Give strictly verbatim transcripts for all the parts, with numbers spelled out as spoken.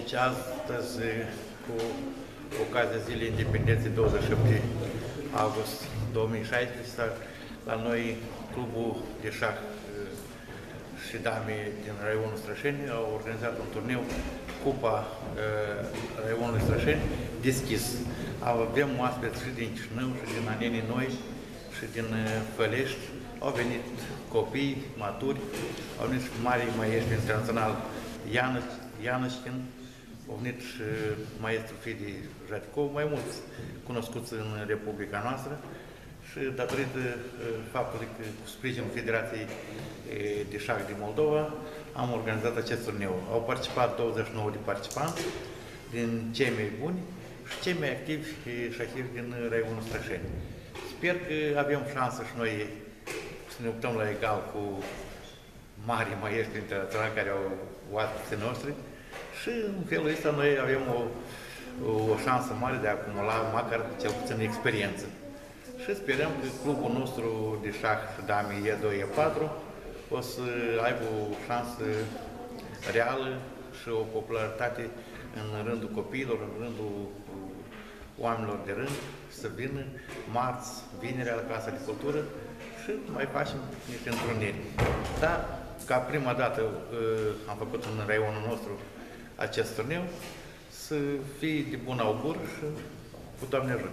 Deci astăzi, cu ocazia Zilei Independenței douăzeci și opt august două mii șaisprezece, la noi clubul de șah și dame din raionul Strășeni au organizat un turneu Cupa raionului Strășeni deschis. Avem oaspeți și din Chișinău, și din Anenii Noi, și din Fălești. Au venit copii maturi, au venit și mari maestri internațional Ianășkin, au venit și maestru Fidi Jaticov, mai mulți cunoscuți în Republica noastră. Și datorită faptului că cu sprijinul Federației de Șah din Moldova am organizat acest turneu. Au participat douăzeci și nouă de participanți din cei mai buni și cei mai activi șahiști din raionul Strășeni. Sper că avem șansă și noi să ne luptăm la egal cu mari maestri internaționali care au oaspeții noștri și în felul ăsta noi avem o, o șansă mare de a acumula măcar cel puțin experiență. Și sperăm că clubul nostru de șah și dame E doi E patru o să aibă o șansă reală și o popularitate în rândul copiilor, în rândul oamenilor de rând, să vină marți, vinerea la Casa de Cultură și mai facem niște întruniri. Dar, ca prima dată am făcut în raionul nostru acest turneu, să fie de bun augur și cu Doamne ajută!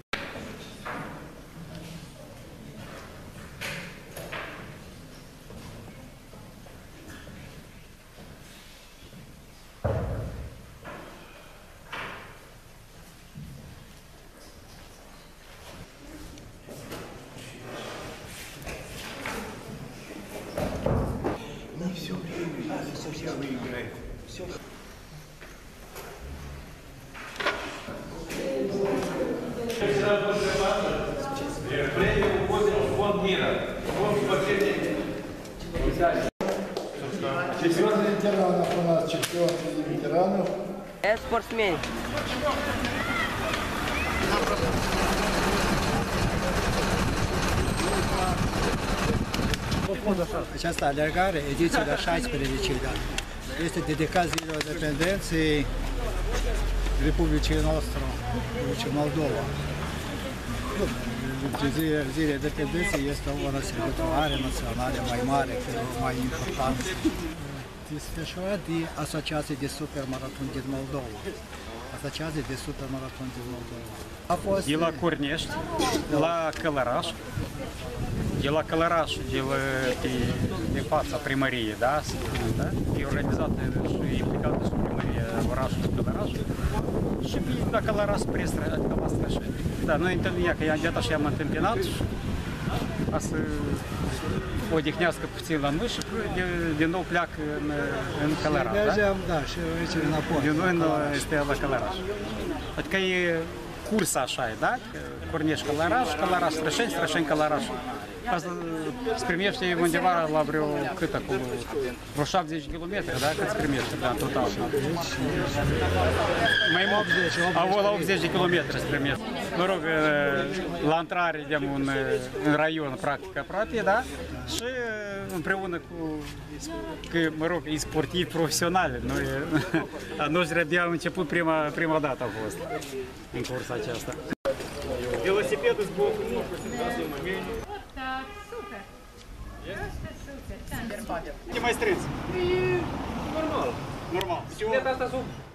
Все время, все время играет. Все. Премию уходит в фонд мира. Фонд спасения. Четвертый ветеранов у нас, четвертый ветеранов. Это спортсмен. Această alergare, ediția de-a șaisprezecea, este dedicată Zilei Independenței Republicii noastre, Republicii Moldova. Zilei Independenței este o sărbătoare națională mai mare, mai importantă. Desfășurat de Asociația de Supermaraton din Moldova. Asociația de Supermaraton din Moldova. A fost de la Cornești, la Călăraș, de la Călăraș, de, la, de, de fața primăriei, da? Da? E organizată și implicată și primăria orașului Călăraș și vin la Călăraș spre Strășeni. Da, noi întâlnim, că i-am dat așa i-am întâmpinat și ca să odihnească puțin la noi și din nou pleacă în, în Călăraș, da? Mergeam, da, și aici înapoi. Din nou este la Călăraș. Adică e cursa așa, da? Cornești Călăraș, Călăraș Strășeni, Strășeni Călăraș. Asta se primește undeva la vreo, cât acolo, vreo șaptezeci de kilometri, da? Cât se primește, da, total. Mai mult, avut la optzeci de kilometri se primește. Mă rog, la intrare, de în, în raion, practic, aproape, da? Și împreună cu, că, mă rog, e sportivi profesionali. Noi, a noștri abia au început prima, prima dată a fost în cursa aceasta. Велосипеды сбоку, Да, супер. Просто супер. Не майстрица. И Нормал. Нормал. Тебе просто зуб.